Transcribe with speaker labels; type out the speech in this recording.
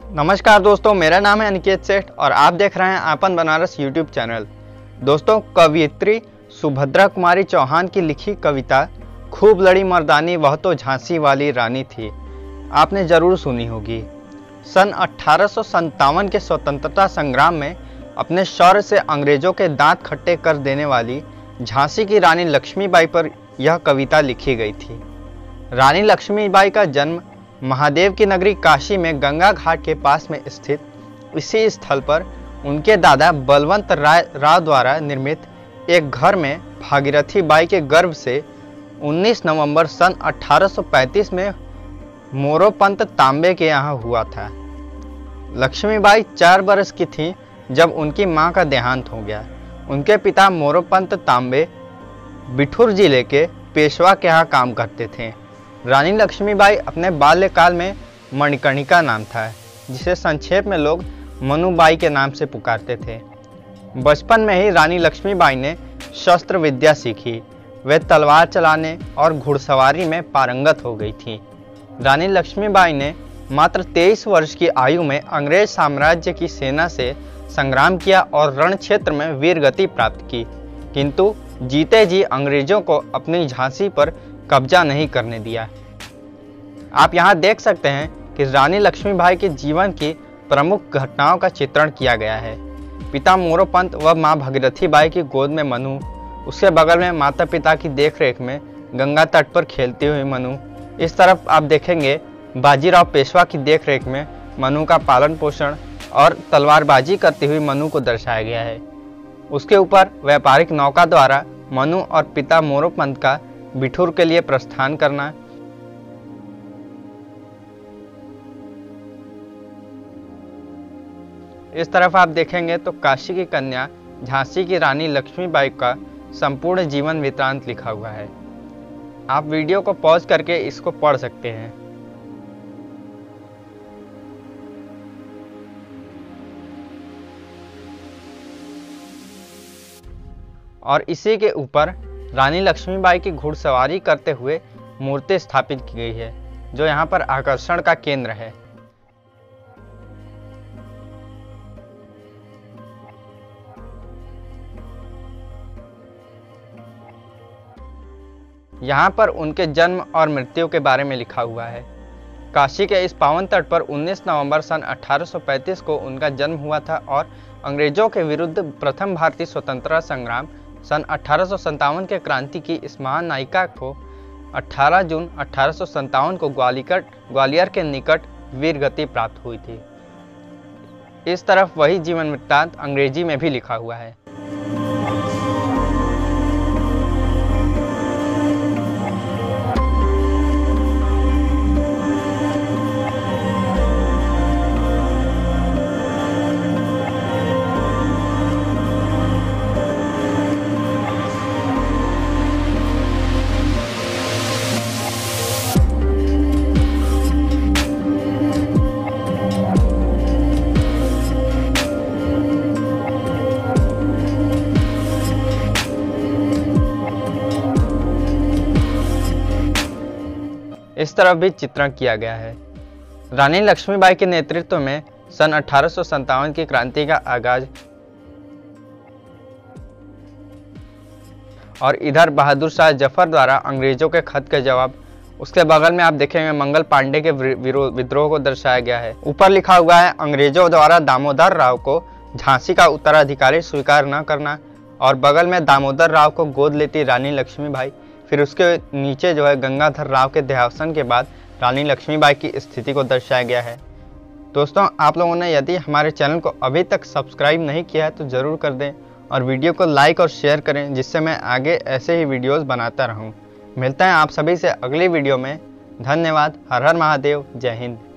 Speaker 1: नमस्कार दोस्तों, मेरा नाम है अनिकेत सेठ और आप देख रहे हैं आपन बनारस यूट्यूब चैनल। दोस्तों, कवयित्री सुभद्रा कुमारी चौहान की लिखी कविता खूब लड़ी मर्दानी वह तो झांसी वाली रानी थी आपने ज़रूर सुनी होगी। सन 1857 के स्वतंत्रता संग्राम में अपने शौर्य से अंग्रेजों के दांत खट्टे कर देने वाली झांसी की रानी लक्ष्मीबाई पर यह कविता लिखी गई थी। रानी लक्ष्मीबाई का जन्म महादेव की नगरी काशी में गंगा घाट के पास में स्थित इसी स्थल पर उनके दादा बलवंत राव द्वारा निर्मित एक घर में भागीरथी बाई के गर्भ से 19 नवंबर सन 1835 में मोरोपंत तांबे के यहाँ हुआ था। लक्ष्मीबाई 4 बरस की थी जब उनकी मां का देहांत हो गया। उनके पिता मोरोपंत तांबे बिठूर जिले के पेशवा के यहाँ काम करते थे। रानी लक्ष्मीबाई अपने बाल्यकाल में मणिकर्णिका नाम था, जिसे संक्षेप में लोग मनुबाई के नाम से पुकारते थे। बचपन में ही रानी लक्ष्मीबाई ने शस्त्र विद्या सीखी। वे तलवार चलाने और घुड़सवारी में पारंगत हो गई थी। रानी लक्ष्मीबाई ने मात्र 23 वर्ष की आयु में अंग्रेज साम्राज्य की सेना से संग्राम किया और रण क्षेत्र में वीरगति प्राप्त की, किंतु जीते जी अंग्रेजों को अपनी झांसी पर कब्जा नहीं करने दिया। आप यहाँ देख सकते हैं कि रानी लक्ष्मीबाई के जीवन की प्रमुख घटनाओं का चित्रण किया गया है। पिता मोरोपंत व माँ भागीरथी बाई की गोद में मनु, उसके बगल में माता पिता की देखरेख में गंगा तट पर खेलती हुई मनु। इस तरफ आप देखेंगे बाजीराव पेशवा की देखरेख में मनु का पालन पोषण और तलवारबाजी करती हुई मनु को दर्शाया गया है। उसके ऊपर व्यापारिक नौका द्वारा मनु और पिता मोरोपंत का बिठूर के लिए प्रस्थान करना। इस तरफ आप देखेंगे तो काशी की कन्या झांसी की रानी लक्ष्मीबाई का संपूर्ण जीवन वृत्तांत लिखा हुआ है। आप वीडियो को पॉज करके इसको पढ़ सकते हैं। और इसी के ऊपर रानी लक्ष्मीबाई की घुड़सवारी करते हुए मूर्ति स्थापित की गई है, जो यहाँ पर आकर्षण का केंद्र है। यहाँ पर उनके जन्म और मृत्यु के बारे में लिखा हुआ है। काशी के इस पावन तट पर 19 नवंबर सन 1835 को उनका जन्म हुआ था और अंग्रेजों के विरुद्ध प्रथम भारतीय स्वतंत्रता संग्राम सन 1857 के क्रांति की इस महान नायिका को 18 जून 1857 को ग्वालियर के निकट वीरगति प्राप्त हुई थी। इस तरफ वही जीवन वृत्तांत अंग्रेजी में भी लिखा हुआ है। इस तरफ भी चित्रण किया गया है। रानी लक्ष्मीबाई के नेतृत्व में सन 1857 की क्रांति का आगाज और इधर बहादुर शाह जफर द्वारा अंग्रेजों के खत के जवाब। उसके बगल में आप देखेंगे मंगल पांडे के विद्रोह को दर्शाया गया है। ऊपर लिखा हुआ है अंग्रेजों द्वारा दामोदर राव को झांसी का उत्तराधिकारी स्वीकार न करना, और बगल में दामोदर राव को गोद लेती रानी लक्ष्मीबाई। फिर उसके नीचे जो है गंगाधर राव के देहावसान के बाद रानी लक्ष्मीबाई की स्थिति को दर्शाया गया है। दोस्तों, आप लोगों ने यदि हमारे चैनल को अभी तक सब्सक्राइब नहीं किया है तो ज़रूर कर दें और वीडियो को लाइक और शेयर करें, जिससे मैं आगे ऐसे ही वीडियोस बनाता रहूं। मिलते हैं आप सभी से अगली वीडियो में। धन्यवाद। हर हर महादेव। जय हिंद।